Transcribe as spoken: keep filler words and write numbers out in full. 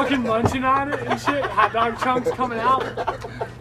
fucking munching on it and shit. Hot dog chunks coming out.